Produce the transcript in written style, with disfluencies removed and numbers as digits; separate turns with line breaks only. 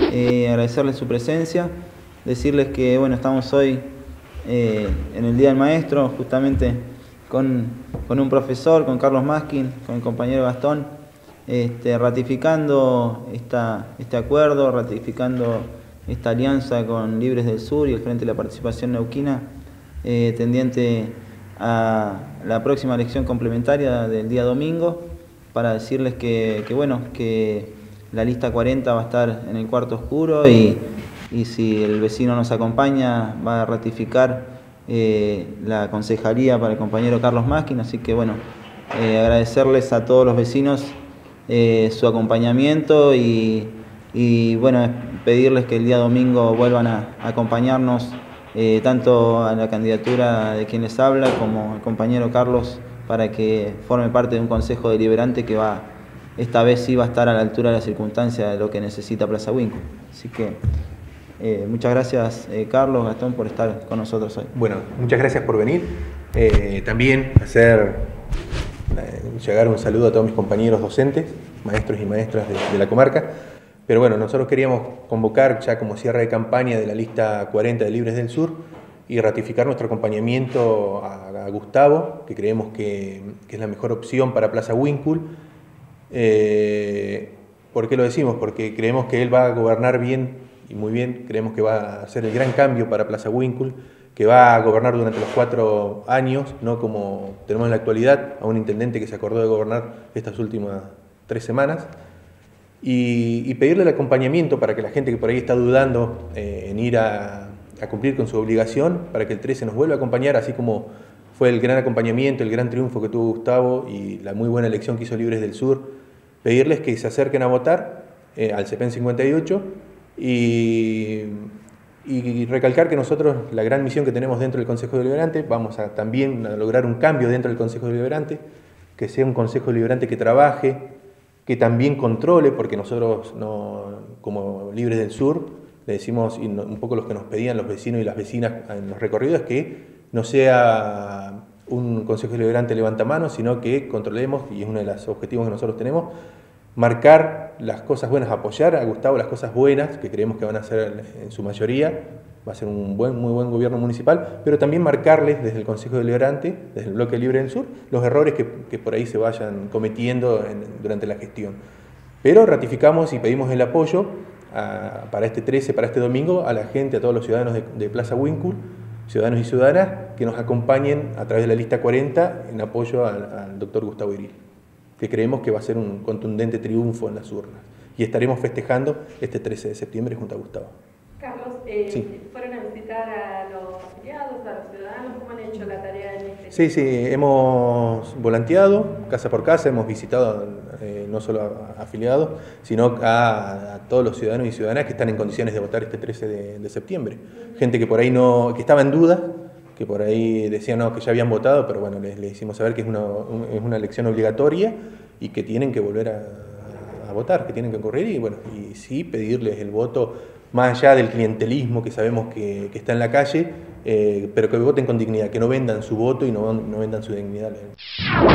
agradecerles su presencia, decirles que bueno, estamos hoy en el Día del Maestro, justamente con un profesor, con Carlos Maskin, con el compañero Gastón, ratificando este acuerdo, ratificando esta alianza con Libres del Sur y el Frente de la Participación Neuquina, tendiente a la próxima elección complementaria del día domingo, para decirles que la lista 40 va a estar en el cuarto oscuro y si el vecino nos acompaña va a ratificar la concejalía para el compañero Carlos Maskin. Así que bueno, agradecerles a todos los vecinos su acompañamiento y bueno, pedirles que el día domingo vuelvan a acompañarnos tanto a la candidatura de quien les habla como el compañero Carlos, para que forme parte de un consejo deliberante que esta vez sí va a estar a la altura de las circunstancias de lo que necesita Plaza Winkle. Así que muchas gracias Carlos, Gastón, por estar con nosotros hoy.
Bueno, muchas gracias por venir. También llegar un saludo a todos mis compañeros docentes, maestros y maestras de la comarca. Pero bueno, nosotros queríamos convocar ya como cierre de campaña de la lista 40 de Libres del Sur y ratificar nuestro acompañamiento a Gustavo, que creemos que es la mejor opción para Plaza Winkle. ¿Por qué lo decimos? Porque creemos que él va a gobernar bien y muy bien, creemos que va a hacer el gran cambio para Plaza Winkle, que va a gobernar durante los 4 años, no como tenemos en la actualidad, a un intendente que se acordó de gobernar estas últimas 3 semanas. Y pedirle el acompañamiento para que la gente que por ahí está dudando en ir a cumplir con su obligación, para que el 13 nos vuelva a acompañar, así como fue el gran acompañamiento, el gran triunfo que tuvo Gustavo y la muy buena elección que hizo Libres del Sur. Pedirles que se acerquen a votar al CEPEN 58 y recalcar que nosotros, la gran misión que tenemos dentro del Consejo Deliberante, vamos a también a lograr un cambio dentro del Consejo Deliberante, que sea un Consejo Deliberante que trabaje, que también controle, porque nosotros, como Libres del Sur, le decimos, y un poco los que nos pedían los vecinos y las vecinas en los recorridos, es que no sea un Consejo Deliberante levantamanos, sino que controlemos, y es uno de los objetivos que nosotros tenemos, marcar las cosas buenas, apoyar a Gustavo las cosas buenas, que creemos que van a ser en su mayoría, va a ser un muy buen gobierno municipal, pero también marcarles desde el Consejo Deliberante, desde el bloque Libre del Sur, los errores que por ahí se vayan cometiendo durante la gestión. Pero ratificamos y pedimos el apoyo para este 13, para este domingo, a la gente, a todos los ciudadanos de Plaza Winkle, ciudadanos y ciudadanas, que nos acompañen a través de la lista 40 en apoyo al doctor Gustavo Iril, que creemos que va a ser un contundente triunfo en las urnas. Y estaremos festejando este 13 de septiembre junto a Gustavo.
Carlos,
sí.
¿Fueron a visitar a los afiliados, a los ciudadanos? ¿Cómo han hecho la tarea en este
Sí, hemos volanteado casa por casa, hemos visitado no solo a afiliados, sino a todos los ciudadanos y ciudadanas que están en condiciones de votar este 13 de septiembre. Gente que por ahí que estaba en duda, que por ahí decían que ya habían votado, pero bueno, les hicimos saber que es una elección obligatoria y que tienen que volver a votar, que tienen que correr y sí pedirles el voto, más allá del clientelismo que sabemos que está en la calle, pero que voten con dignidad, que no vendan su voto y no vendan su dignidad.